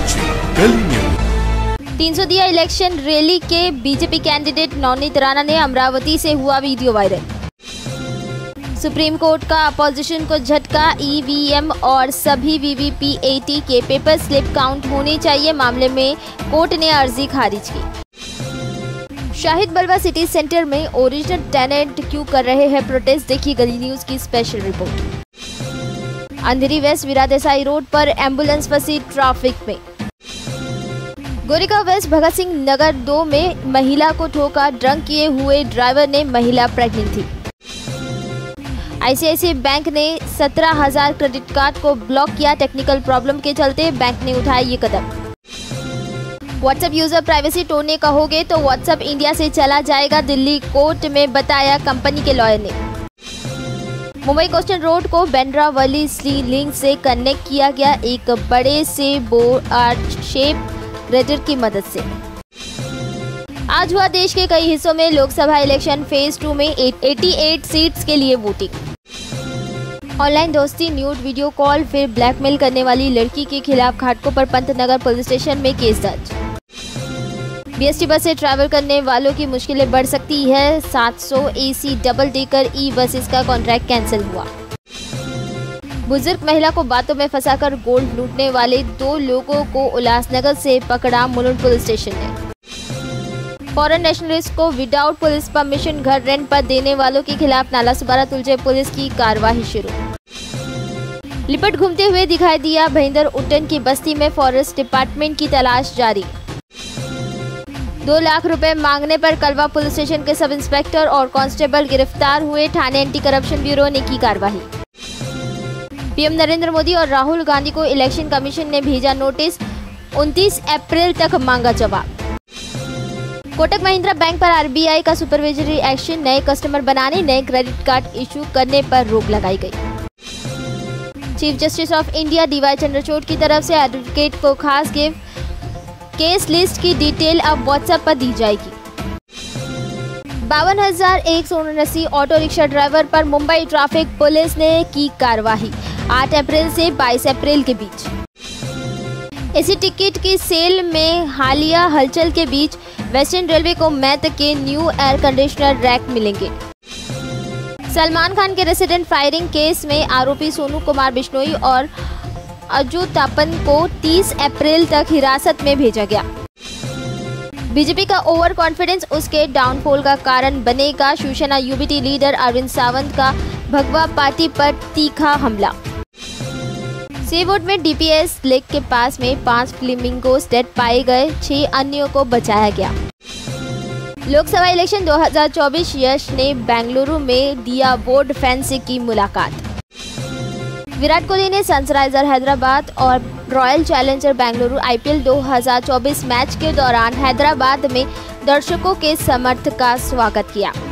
साक्षी Delhi news. 300 दिया election rally के BJP candidate Navneet Rana ने अमरावती से हुआ वीडियो वायरल। सुप्रीम कोर्ट का अपोजिशन को झटका, ईवीएम और सभी वीवीपीएटी के पेपर स्लिप काउंट होने चाहिए, मामले में कोर्ट ने अर्जी खारिज की। शाहिद बलवा सिटी सेंटर में ओरिजिनल टेनेंट क्यों कर रहे हैं प्रोटेस्ट, देखिए गली न्यूज की स्पेशल रिपोर्ट। अंधेरी वेस्ट वीरादेसाई रोड पर एम्बुलेंस फंसी ट्रैफिक में। गोरेगांव वेस्ट भगत सिंह नगर 2 में महिला को ठोका, ड्रंक किए हुए ड्राइवर ने महिला प्रेग्नेंट थी। आईसीआईसीआई बैंक ने 17,000 क्रेडिट कार्ड को ब्लॉक किया, टेक्निकल प्रॉब्लम के चलते बैंक ने उठाया ये कदम। व्हाट्सएप यूजर प्राइवेसी तोड़ने कहोगे तो व्हाट्सएप इंडिया से चला जाएगा, दिल्ली कोर्ट में बताया कंपनी के लॉयर ने। मुंबई कोस्टल रोड को बांद्रा वर्ली सी लिंक से कनेक्ट किया गया एक बड़े से बोर्ड आर्च शेप ग्रेडर की मदद से। आज हुआ देश के कई हिस्सों में लोकसभा इलेक्शन फेज 2 में 88 सीट्स के लिए वोटिंग। ऑनलाइन दोस्ती, न्यूड वीडियो कॉल, फिर ब्लैकमेल करने वाली लड़की के खिलाफ घाटकोपर पंतनगर पुलिस स्टेशन में केस दर्ज। बीएसटी बस से ट्रैवल करने वालों की मुश्किलें बढ़ सकती है, 700 AC double decker e buses का कॉन्ट्रैक्ट कैंसिल हुआ। बुजुर्ग महिला को बातों में फंसाकर गोल्ड लूटने वाले 2 लोगों को उल्लासनगर से पकड़ा मुलुंड पुलिस स्टेशन ने। फॉरेन नेशनलिस्ट को विदाउट पुलिस परमिशन घर रेंट पर देने वालों के खिलाफ नालासोपारा तुलजे पुलिस की कार्रवाई शुरू। लिपट घूमते हुए दिखाई दिया भईंदर उट्टन की बस्ती में, फॉरेस्ट डिपार्टमेंट की तलाश जारी। 2 लाख रुपए मांगने पर कलवा पुलिस स्टेशन के सब इंस्पेक्टर और कांस्टेबल गिरफ्तार हुए, थाने एंटी करप्शन ब्यूरो ने की कार्रवाई। पीएम नरेंद्र मोदी और राहुल गांधी को इलेक्शन कमीशन ने भेजा नोटिस, 29 अप्रैल तक मांगा जवाब। कोटक महिंद्रा बैंक पर आरबीआई का सुपरवाइजरी एक्शन, नए कस्टमर बनाने, नए क्रेडिट कार्ड इशू करने पर रोक लगाई गई। Chief justice of India DY Chandrachud की तरफ से एडवोकेट को खास गिफ्ट, केस लिस्ट की डिटेल अब व्हाट्सएप पर दी जाएगी। 52,179 ऑटो रिक्शा ड्राइवर पर मुंबई ट्रैफिक पुलिस ने की कार्रवाई, 8 अप्रैल से 22 अप्रैल के बीच। इसी टिकट की सेल में हालिया हलचल के बीच वेस्टर्न रेलवे को मैथ के न्यू एयर कंडीशनर रैक मिलेंगे। सलमान खान के रेसिडेंट फायरिंग केस में आरोपी सोनू कुमार बिश्नोई और अजू तापन को 30 अप्रैल तक हिरासत में भेजा गया। बीजेपी का ओवर कॉन्फिडेंस उसके डाउनफॉल का कारण बनेगा, शिवसेना यूबीटी लीडर अरविंद सावंत का भगवा पार्टी पर तीखा हमला। सीवुड में डीपीएस लेक के पास में 5 फ्लेमिंगोस डेड पाए गए, 6 अन्यों को बचाया गया। लोकसभा इलेक्शन 2024, यश ने बेंगलुरु में दिया बोर्ड फैन से की मुलाकात। विराट कोहली ने सनराइजर हैदराबाद और royal challenger Bengaluru IPL 2024 match के दौरान हैदराबाद में दर्शकों के समर्थन का स्वागत किया।